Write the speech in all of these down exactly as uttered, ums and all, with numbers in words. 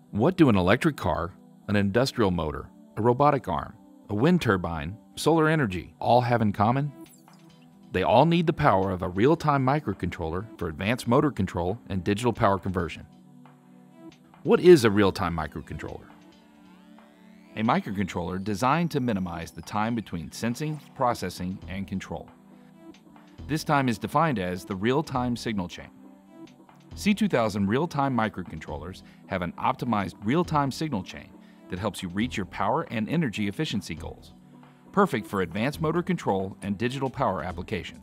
What do an electric car, an industrial motor, a robotic arm, a wind turbine, solar energy all have in common? They all need the power of a real-time microcontroller for advanced motor control and digital power conversion. What is a real-time microcontroller? A microcontroller designed to minimize the time between sensing, processing, and control. This time is defined as the real-time signal chain. C two thousand real-time microcontrollers have an optimized real-time signal chain that helps you reach your power and energy efficiency goals, perfect for advanced motor control and digital power applications.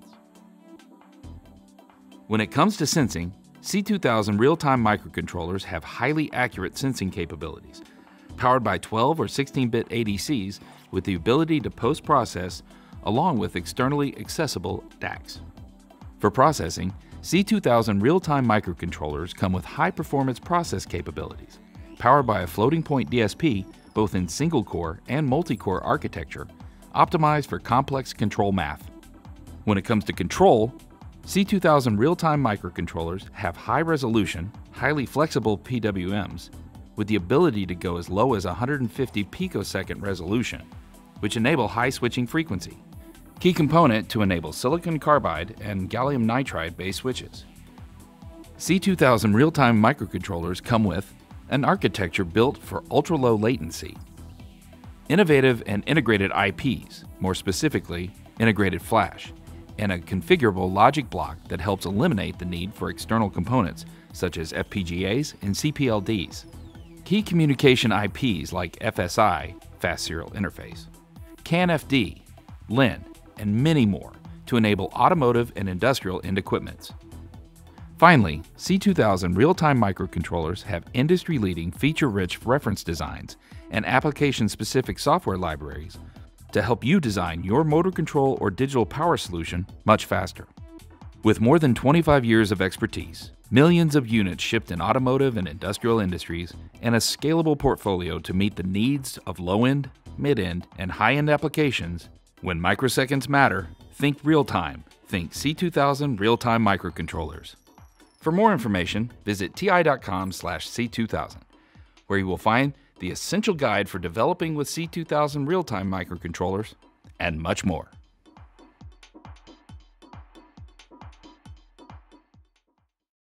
When it comes to sensing, C two thousand real-time microcontrollers have highly accurate sensing capabilities, powered by twelve or sixteen bit A D Cs with the ability to post-process along with externally accessible D A Cs. For processing, C two thousand real-time microcontrollers come with high-performance process capabilities, powered by a floating-point D S P both in single-core and multi-core architecture, optimized for complex control math. When it comes to control, C two thousand real-time microcontrollers have high-resolution, highly flexible P W Ms with the ability to go as low as one hundred fifty picosecond resolution, which enable high switching frequency. Key component to enable silicon carbide and gallium nitride-based switches. C two thousand real-time microcontrollers come with an architecture built for ultra-low latency, innovative and integrated I Ps, more specifically, integrated flash, and a configurable logic block that helps eliminate the need for external components such as F P G As and C P L Ds. Key communication I Ps like F S I, Fast Serial Interface, C A N F D, L I N, and many more to enable automotive and industrial end equipments. Finally, C two thousand real-time microcontrollers have industry-leading feature-rich reference designs and application-specific software libraries to help you design your motor control or digital power solution much faster. With more than twenty-five years of expertise, millions of units shipped in automotive and industrial industries, and a scalable portfolio to meet the needs of low-end, mid-end, and high-end applications, when microseconds matter, think real-time. Think C two thousand real-time microcontrollers. For more information, visit T I dot com slash C two thousand, where you will find the essential guide for developing with C two thousand real-time microcontrollers and much more.